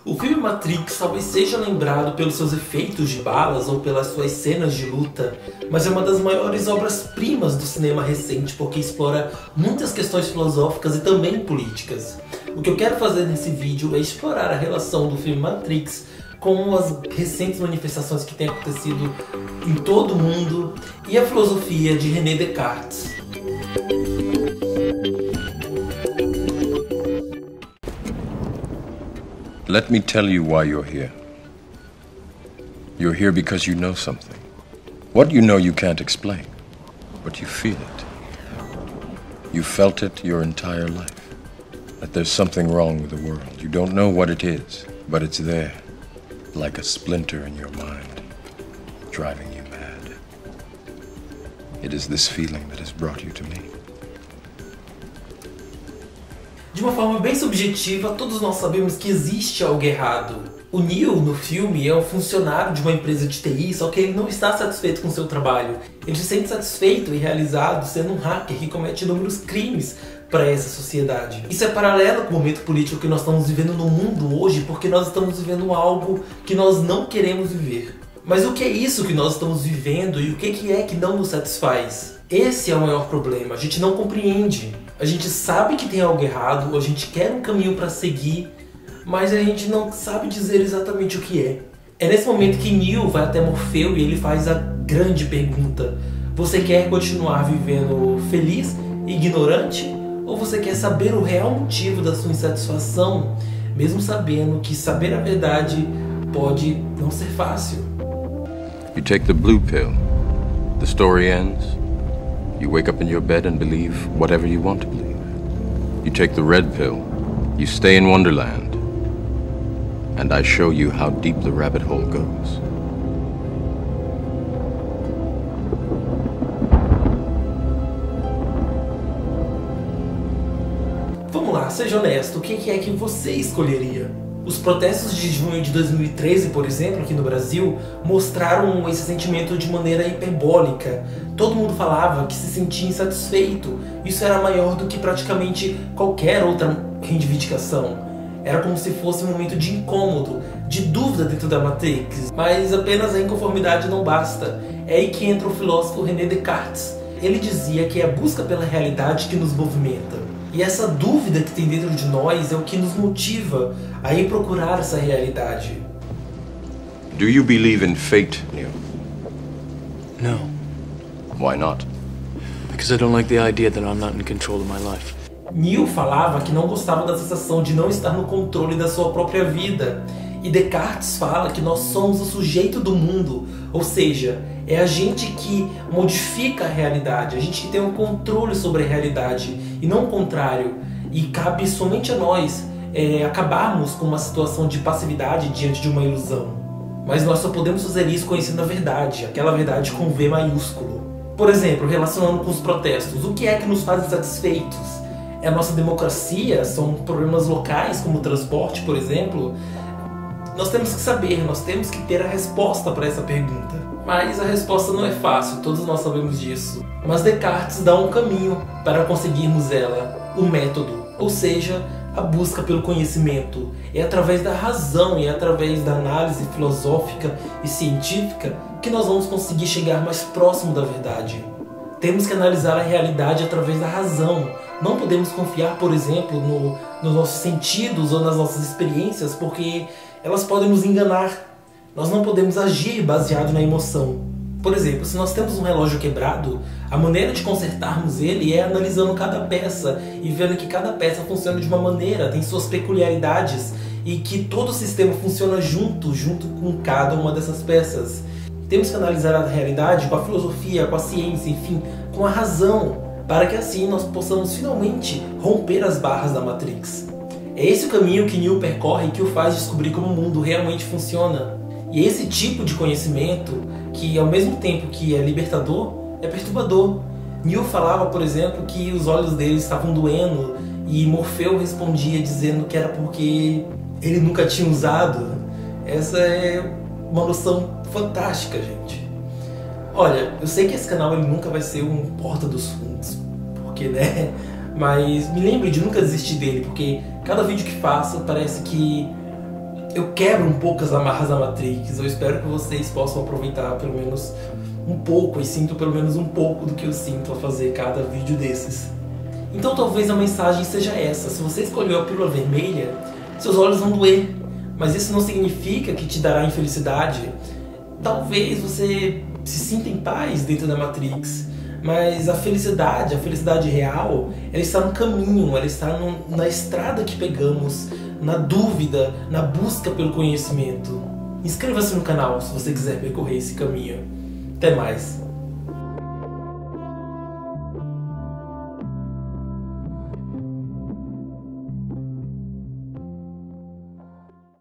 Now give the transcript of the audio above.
O filme Matrix talvez seja lembrado pelos seus efeitos de balas ou pelas suas cenas de luta, mas é uma das maiores obras-primas do cinema recente porque explora muitas questões filosóficas e também políticas. O que eu quero fazer nesse vídeo é explorar a relação do filme Matrix com as recentes manifestações que têm acontecido em todo o mundo e a filosofia de René Descartes. Let me tell you why you're here. You're here because you know something. What you know you can't explain, but you feel it. You felt it your entire life. That there's something wrong with the world. You don't know what it is, but it's there, like a splinter in your mind, driving you mad. It is this feeling that has brought you to me. De uma forma bem subjetiva, todos nós sabemos que existe algo errado. O Neo, no filme, é um funcionário de uma empresa de TI, só que ele não está satisfeito com seu trabalho. Ele se sente satisfeito e realizado sendo um hacker que comete inúmeros crimes para essa sociedade. Isso é paralelo com o momento político que nós estamos vivendo no mundo hoje, porque nós estamos vivendo algo que nós não queremos viver. Mas o que é isso que nós estamos vivendo e o que é que não nos satisfaz? Esse é o maior problema, a gente não compreende. A gente sabe que tem algo errado, a gente quer um caminho para seguir, mas a gente não sabe dizer exatamente o que é. É nesse momento que Neo vai até Morfeu e ele faz a grande pergunta: você quer continuar vivendo feliz e ignorante? Ou você quer saber o real motivo da sua insatisfação, mesmo sabendo que saber a verdade pode não ser fácil? You take the blue pill, the story ends. You wake up in your bed and believe whatever you want to believe. You take the red pill, you stay in Wonderland, and I show you how deep the rabbit hole goes. Vamos lá, seja honesto, o que é que você escolheria? Os protestos de junho de 2013, por exemplo, aqui no Brasil, mostraram esse sentimento de maneira hiperbólica. Todo mundo falava que se sentia insatisfeito. Isso era maior do que praticamente qualquer outra reivindicação. Era como se fosse um momento de incômodo, de dúvida dentro da Matrix. Mas apenas a inconformidade não basta. É aí que entra o filósofo René Descartes. Ele dizia que é a busca pela realidade que nos movimenta. E essa dúvida que tem dentro de nós é o que nos motiva a ir procurar essa realidade. Do you believe in fate, Neo? No. Why not? Because I don't like the idea that I'm not in control of my life. Neo falava que não gostava da sensação de não estar no controle da sua própria vida. E Descartes fala que nós somos o sujeito do mundo, ou seja, é a gente que modifica a realidade, a gente que tem um controle sobre a realidade, e não o contrário. E cabe somente a nós acabarmos com uma situação de passividade diante de uma ilusão. Mas nós só podemos fazer isso conhecendo a verdade, aquela verdade com V maiúsculo. Por exemplo, relacionando com os protestos, o que é que nos faz insatisfeitos? É a nossa democracia? São problemas locais como o transporte, por exemplo? Nós temos que saber, nós temos que ter a resposta para essa pergunta. Mas a resposta não é fácil, todos nós sabemos disso. Mas Descartes dá um caminho para conseguirmos ela, o método, ou seja, a busca pelo conhecimento. É através da razão e é através da análise filosófica e científica que nós vamos conseguir chegar mais próximo da verdade. Temos que analisar a realidade através da razão. Não podemos confiar, por exemplo, nos nossos sentidos ou nas nossas experiências, porque elas podem nos enganar. Nós não podemos agir baseado na emoção. Por exemplo, se nós temos um relógio quebrado, a maneira de consertarmos ele é analisando cada peça e vendo que cada peça funciona de uma maneira, tem suas peculiaridades e que todo o sistema funciona junto com cada uma dessas peças. Temos que analisar a realidade com a filosofia, com a ciência, enfim, com a razão, para que assim nós possamos finalmente romper as barras da Matrix. É esse o caminho que Neo percorre e que o faz descobrir como o mundo realmente funciona. E esse tipo de conhecimento, que ao mesmo tempo que é libertador, é perturbador. Neo falava, por exemplo, que os olhos dele estavam doendo e Morfeu respondia dizendo que era porque ele nunca tinha usado. Essa é uma noção fantástica, gente. Olha, eu sei que esse canal ele nunca vai ser um porta dos fundos, porque, né? Mas me lembre de nunca desistir dele, porque cada vídeo que faço parece que eu quebro um pouco as amarras da Matrix. Eu espero que vocês possam aproveitar pelo menos um pouco e sintam pelo menos um pouco do que eu sinto ao fazer cada vídeo desses. Então talvez a mensagem seja essa: se você escolheu a pílula vermelha, seus olhos vão doer, mas isso não significa que te dará infelicidade. Talvez você se sinta em paz dentro da Matrix, mas a felicidade real, ela está no caminho, ela está na estrada que pegamos, na dúvida, na busca pelo conhecimento. Inscreva-se no canal se você quiser percorrer esse caminho. Até mais!